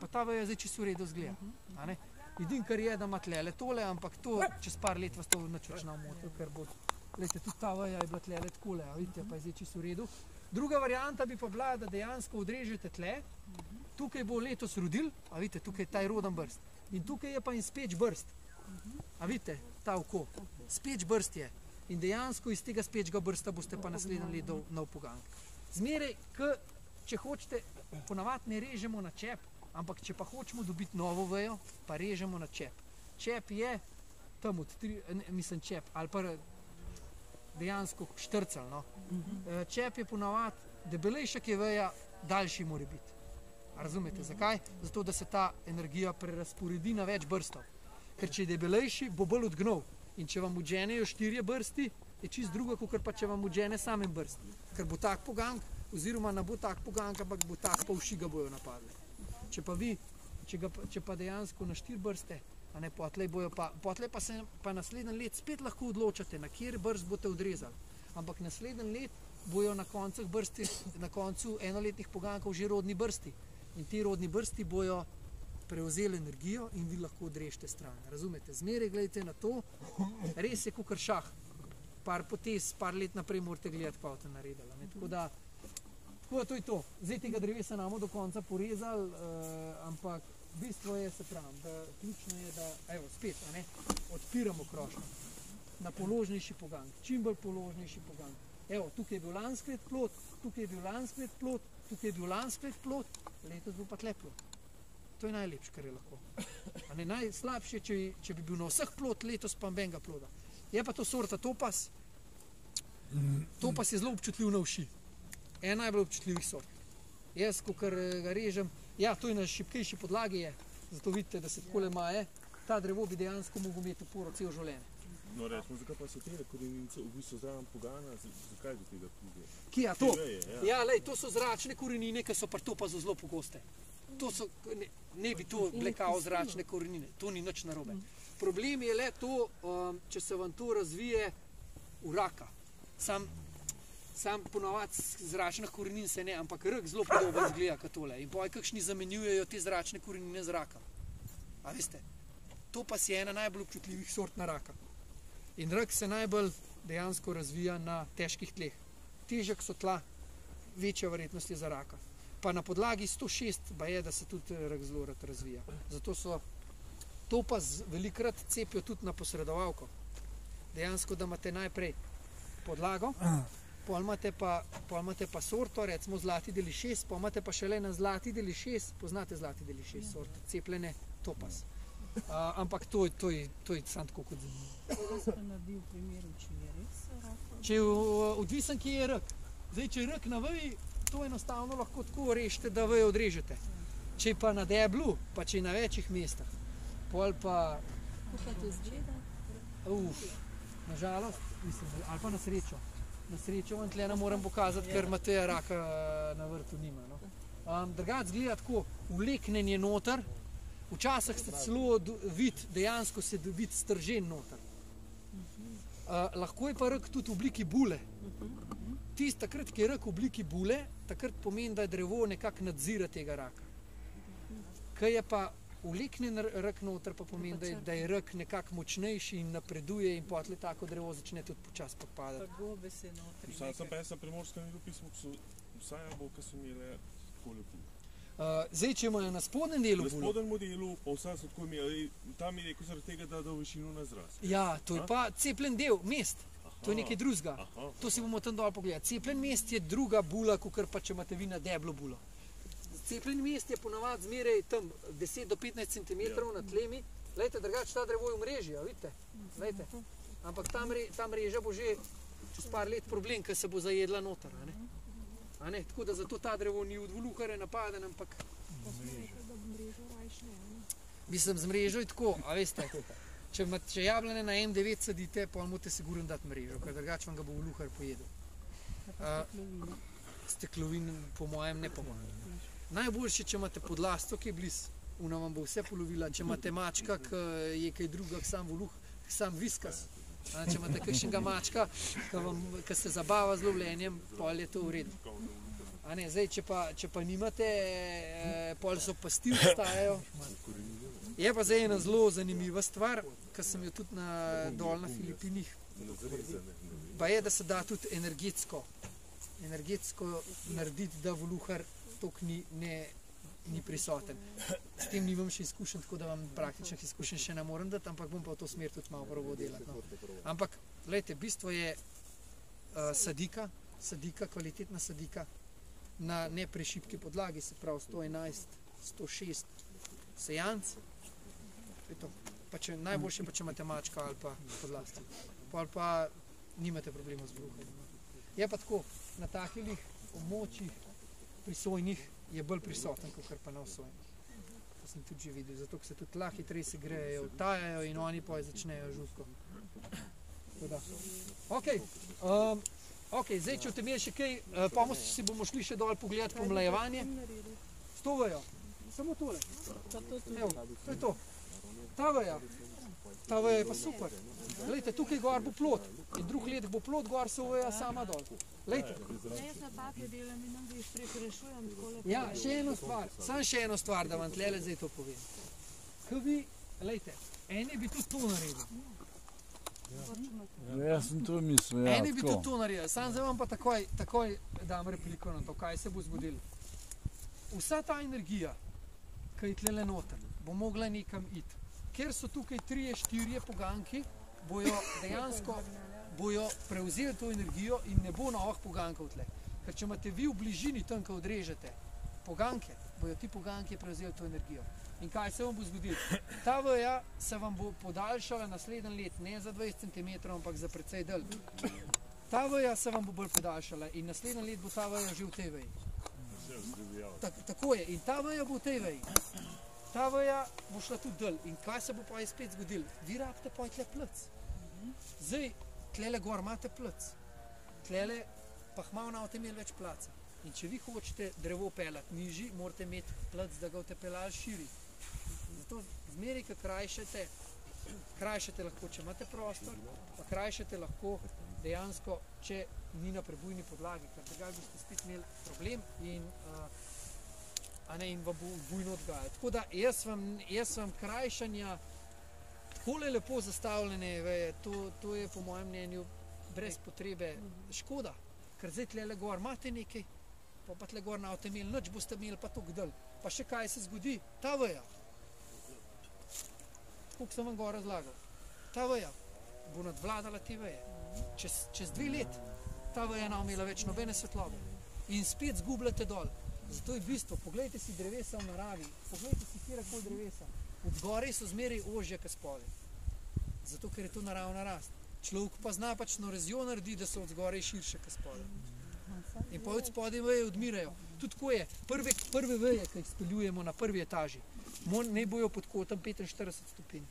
pa ta veja zdaj čisto v redu zgleda. Edin, kar je, da ima tlele tole, ampak to čez par let vas to načrčno motil, ker bo, gledajte, tudi ta veja je bila tlele takole, a vidite, pa je zdaj čisto v redu. Druga varianta bi pa bila, da dejansko odrežete tle, tukaj bo letos rodil, a vidite, tukaj je ta roden brst. In tukaj je pa in speč brst. A vidite, ta oko. Speč brst je. In dejansko iz tega spečga brsta boste pa naslednji let dal nov pogank. Zmeraj, če hočete, ponavadi ne režemo na čep, ampak če pa hočemo dobiti novo vejo, pa režemo na čep. Čep je tam čep, ali pa dejansko štrcelj, no. Čep je ponavadi debelejša, ki je veja, daljši mora biti. Razumete, zakaj? Zato, da se ta energija prerasporedi na več brstov. Ker če je debelejši, bo bolj odgnov. In če vam odženejo 4 brsti, je čist druga, kot pa če vam odžene samem brst. Ker bo tak pogank, oziroma ne bo tak pogank, ampak bo tak pa uši ga bojo napadli. Če pa vi, če pa dejansko na 4 brste, a ne, potlej pa se pa naslednji let spet lahko odločate, na kjer brst boste odrezali. Ampak naslednji let bojo na koncih brsti, na koncu enoletnih pogankov že rodni brsti. In ti rodni brsti bojo prevzeli energijo in vi lahko odrežete stran. Razumete? Zmeraj gledajte na to, res je kakor šah. Par potez, par let naprej morate gledati, pa boste naredili. Tako da to je to. Zdaj tega drevesa namo do konca porezali, ampak bistvo je, se pravim, da ključno je, da, evo, spet, a ne, odpiramo krošnjo na položnejši pogank, čim bolj položnejši pogank. Evo, tukaj je bil lansklet plod, tukaj je bil lansklet plod, tukaj je bil lansklet plod, letos bo pa tle plod. To je najlepše, kar je lahko. A ne, najslabše, če bi bil na vseh plod, letos pa benga ploda. Je pa to sorta Topaz. Topaz je zelo občutljiv na uši. Ena najbolj občutljivih sort. Jaz, ko ga režem, ja, to je na šibkejši podlagi je, zato vidite, da se takole maje, ta drevo bi dejansko mogel imeti oporo celo življenje. No, rečemo, zakaj pa so te koreninice v bistvu zraven pogana, zakaj do tega pride? Kje, to? Ja, lej, to so zračne korenine, ki so pri Topazu zelo pogoste. To so, ne bi to blekao zračne korenine, to ni nič narobe. Problem je le to, če se vam to razvije v raka. Sam ponavadi zračnih korenin se ne, ampak rak zelo podobno izgleda kot tole. In potem kakšni zamenjujejo te zračne korenine z raka. A veste, Topaz je ena najbolj občutljivih sort na raka. In rak se najbolj dejansko razvija na težkih tleh. Težek so tla, večja verjetnost je za raka. Pa na podlagi 106 pa je, da se tudi rak zelo rad razvija. Zato so Topaz velikrat cepijo tudi na posredovalko. Dejansko, da imate najprej podlago, pol imate pa sorto, recimo zlati deli 6, pa imate pa šele na zlati deli 6, poznate zlati deli 6 sorte, cepljene Topaz. Ampak to je sam tako kot zanimivo. Kako ste naredili v primeru, če je res rak? Če je odvisen, kje je rak. Zdaj, če je rak na veji, to enostavno lahko tako rešite, da vejo odrežete. Če je pa na deblu, pa če je na večjih mestah, pol pa... Kako pa to izgleda? Nažalost, mislim, ali pa na srečo. Na srečo vam tle ne moram pokazati, ker imate raka na vrtu nima. No. Drugače izgleda tako, vleknen je noter, včasih ste celo vid, dejansko se vid stržen noter. Lahko je pa rak tudi v obliki bule. Takrat, ki je rak v obliki bule, takrat pomeni, da je drevo nekako nadzira tega raka. Kaj je pa vleknen rak noter, pa pomeni, da je rak nekako močnejši in napreduje in potlej tako drevo začne tudi počasi podpadati. Pa gobe se notri. Sam pa jaz na Primorskem pismu, vsaj jabolka so imele tako lepo. Zdaj, če imajo na spodnjem delu bulo. Na spodnjem modelu, pa vsaj so tako imeli, tam je rekel zaradi tega, da v višino ne zraste. Ja, to je pa cepljen del, mest. To je nekaj drugega. To si bomo tam dol pogledali. Cepljen mest je druga bula, kakor pa če imate vi na deblo bulo. Cepljen mest je ponavadi zmeraj tam 10 do 15 cm nad tlemi. Glejte, drugače ta drevo je v mreži, vidite? Glejte. Ampak ta mreža bo že čez par let problem, ker se bo zajedla noter. Tako da zato ta drevo ni od volukare napaden, ampak... Mislim, z mrežo je tako, a veste, če jablane na M9 sadite, pa morate sigurno dati mrežo, ker drugače vam ga bo voluhar pojedel. Steklovin po mojem ne pomaga. Najboljše, če imate podlasto, ki je bliz, ona vam bo vse polovila. Če imate mačka, ki je kaj druga, sam viskas. Če imate kakšnega mačka, ki se zabava z lovljenjem, pol je to v redu. A ne, zdaj, če pa nimate, pol so pasti obstajajo. Je pa zdaj ena zelo zanimiva stvar, ki sem jo tudi dol na Filipinih. Pa je, da se da tudi energetsko narediti, da voluhar toliko ni prisoten. S tem nimam še izkušenj, tako da vam praktičnih izkušenj še ne morem dati, ampak bom pa v to smer tudi malo probal delati. No. Ampak, glejte, bistvo je sadika, kvalitetna sadika na ne prešibki podlagi, se pravi 111, 106 sejanc. Pa najboljše pa če imate mačka ali pa podlasti. Ali pa nimate problema z bruhanjem. Je pa tako, na takih območjih prisojnih je bolj prisoten, kot pa na osojnih. To sem tudi že videl, zato se tudi hitreje se grejejo, tajajo in oni pa začnejo žutko. Ok, zdaj, če v tem je še kaj, pa si bomo šli še dol pogledati pomlajevanje. S to vejo, samo tole. Evo, to je to. Ta veja je pa super. Glejte, tukaj gor bo plot in drug let bo plot, gor se veja sama dol. Glejte. Jaz na take delam in nam jih prekrešujem. Ja, še eno stvar, da vam tlele zdaj to povem. Ko vi, glejte, eni bi tudi to naredil. Jaz sem to mislil, ja, eni bi tudi to naredil, sam zdaj vam pa takoj dam repliko na to, kaj se bo zgodilo. Vsa ta energija, ki je tlele noter, bo mogla nekam iti. Ker so tukaj 3-4 poganki, bojo prevzeli to energijo in ne bo novih pogankov tle. Ker če imate vi v bližini tam, ko odrežete poganke, bojo ti poganki prevzeli to energijo. In kaj se vam bo zgodilo? Ta veja se vam bo podaljšala naslednji let, ne za 20 cm, ampak za precej dalj. Ta veja se vam bo bolj podaljšala in naslednji let bo ta veja že v tej veji. Tako je, in ta veja bo v tej veji. Ta veja bo šla tudi dol. In kaj se bo pa spet zgodilo? Vi rabite pa tle plec. Zdaj, tlele gor imate plec. Tlele pa hmal na imeli več placa. In če vi hočete drevo pelati nižji, morate imeti plec, da ga boste pelali širi. Zato zmeraj, ko krajšate lahko, če imate prostor, pa krajšate lahko dejansko, če ni na prebujni podlagi, ker tega boste spet imeli problem in vam bo bujno odgajal. Tako da jaz vam krajšanja takole lepo zastavljene veje, to je po mojem mnenju brez potrebe škoda, ker zdaj tlele gor imate nekaj, pa tle gor na imeli nič, boste imeli pa to gdel. Pa še kaj se zgodi? Ta veja, tako sem vam gor razlagal, ta veja bo nadvladala te veje. Čez 2 let ta veja ne bo imela več nobene svetlobe in spet zgubljate dol. Zato je bistvo, poglejte si drevesa v naravi, poglejte si kjerkoli drevesa. Od zgoraj so zmeraj ožje kot spodaj. Zato, ker je to naravna rast. Človek pa zna pač erozijo naredi, da so od zgoraj širše kot spodaj. In pa od spodaj veje odmirajo. Tudi tako je, prve veje, ki jih speljujemo na prvi etaži, ne bojo pod kotom 45 stopinj,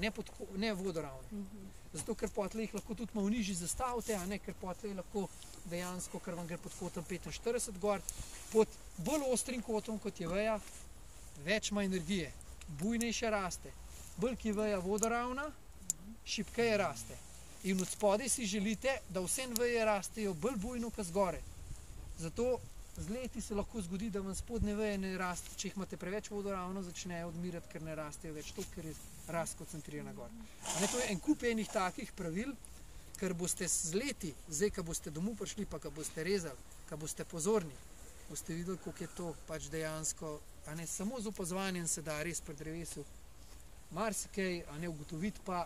ne vodoravne. Zato, ker potle jih lahko tudi malo nižji zastavite, ker potle je lahko dejansko, ker vam gre pod kotom 45 gor, pod bolj ostrim kotom, kot je veja, več ima energije, bujnejše raste. Bolj ki je veja vodoravna, šibkeje raste. In od spodaj si želite, da vse veje rastejo bolj bujno, kot zgore. Zato z leti se lahko zgodi, da vam spodnje veje ne raste, če jih imate preveč vodoravno, začnejo odmirati, ker ne rastejo več to, ker je rast koncentrirana gor. To je en kup enih takih pravil, ker boste z leti, zdaj, ko boste domov prišli, pa ko boste rezali, ko boste pozorni, boste videli, koliko je to pač dejansko, samo z opazovanjem se da res pri drevesu marsikaj, ugotoviti pa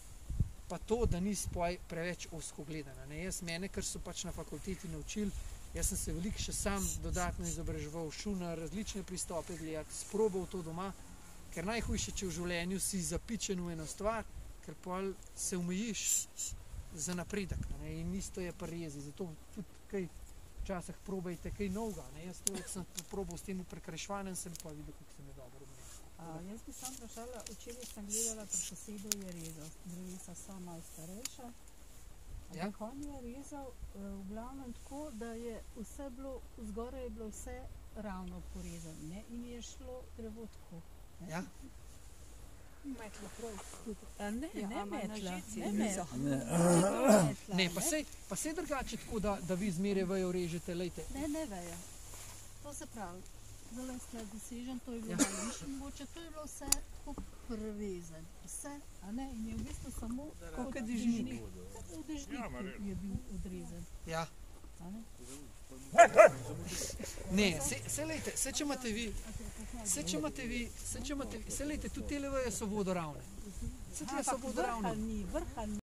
to, da ni spoj preveč ozko gledana. Mene, ker so pač na fakulteti naučili, jaz sem se veliko še sam dodatno izobraževal, šel na različne pristope gledati, sprobal to doma, ker najhujše, če v življenju si zapičen v eno stvar, ker pol se omejiš za napredek. In isto je pri rezi, zato tudi kaj včasih probajte kaj novega. Jaz to sem probal s tem prekrajševanjem, sem pa videl, kako se mi dobro umeti. Jaz bi sam vprašala, včeraj sem gledala, pri sosedu je rezal, drevesa so malo starejša. Ampak on je rezal v glavnem tako, da je vse bilo, zgoraj je bilo vse ravno porezano in je šlo drevo tako. Ja? Metla prav. Ne metla. Ne, pa sej drugače tako, da vi zmeraj vejo režete, lejte. Ne vejo. To se pravi, zelo ste dosežen, to je bilo Ja. malo više mogoče, to je bilo vse tako prevezan. Vse, a ne, in je v bistvu samo Kot dežnik. Dežnik je bil odrezan. Ja. A ne? Ne, se lejte, se če imate vi, se lejte, tudi te leveje so vodoravne. Se tle so vodoravne. Vrha ni.